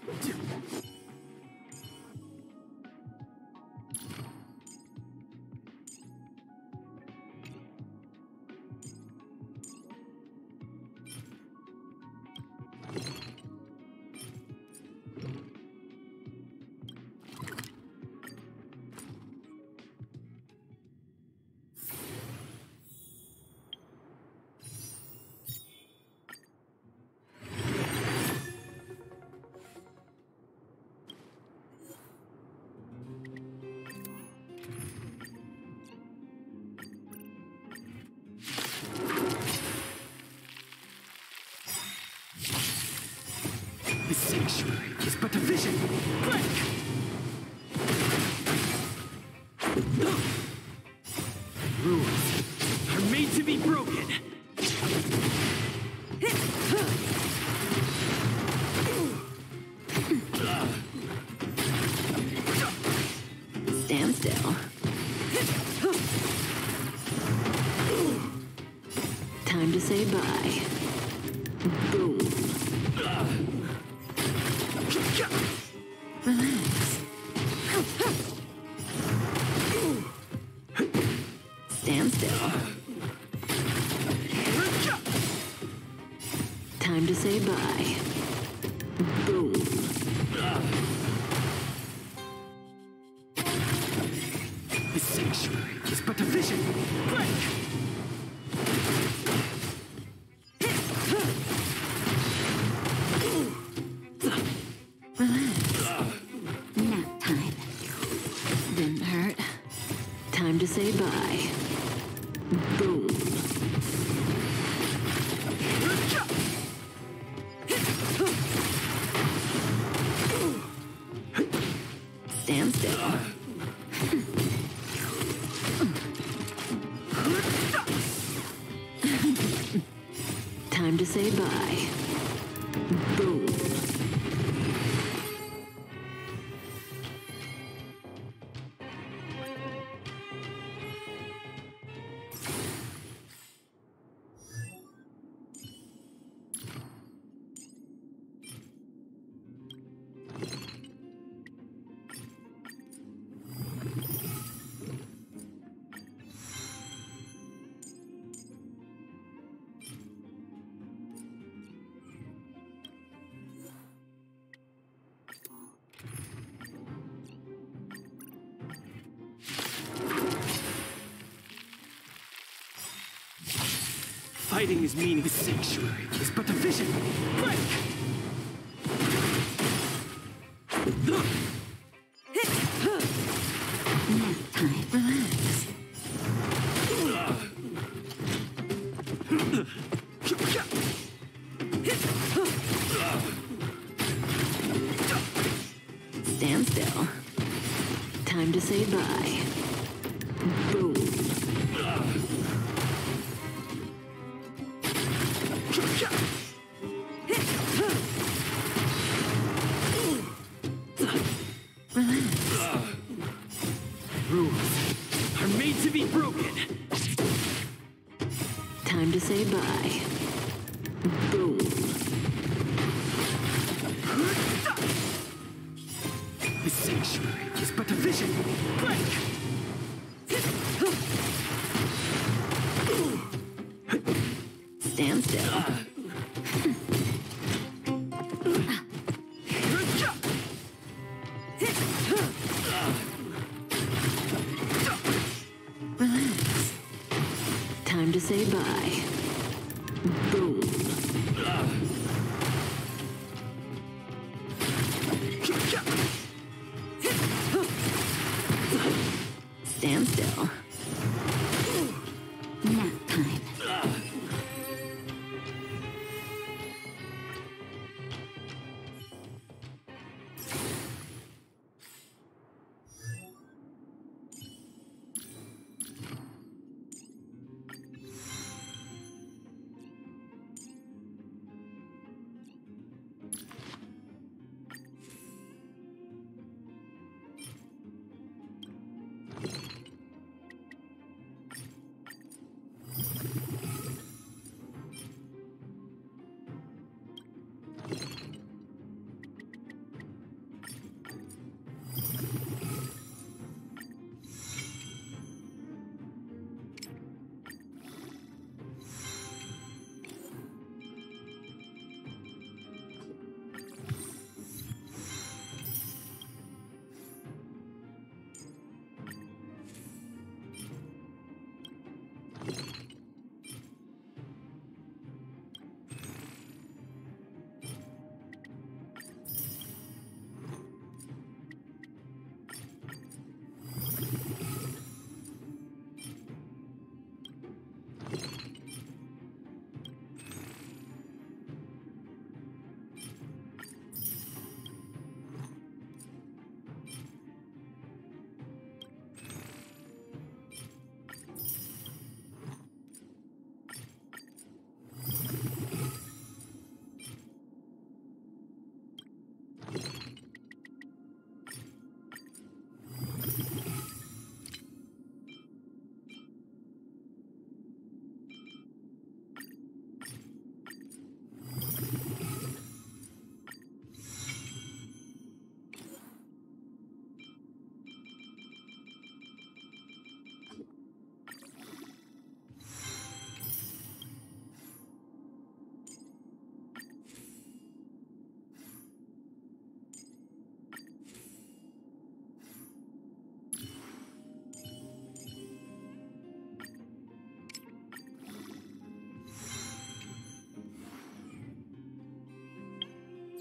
The sanctuary is but a vision. Break! Rules are made to be broken. Stand still. Time to say bye. Boom. Relax. Stand still. Time to say bye. Boom. The sanctuary is but a vision. Break! Nap time. Didn't hurt. Time to say bye. Boom. Stand still. Time to say bye. Boom. Fighting is meaningless. The sanctuary is but a vision. Break! Nap time. Relax. Stand still. Time to say bye. Boom. Relax. Rules are made to be broken. Time to say bye. Boom. The sanctuary is but a vision. Break! Stand still. Relax. Time to say bye. Boom. Stand still. Nap time.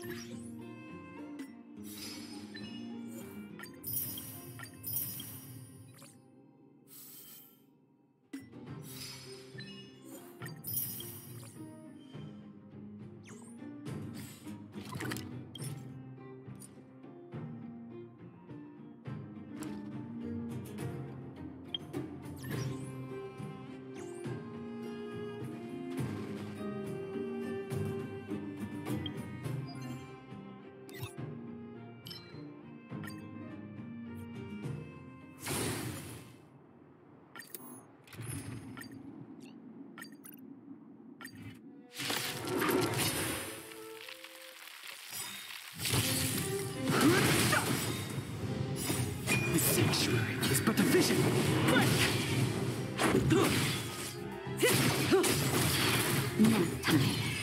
The sanctuary is but a vision. Nap time.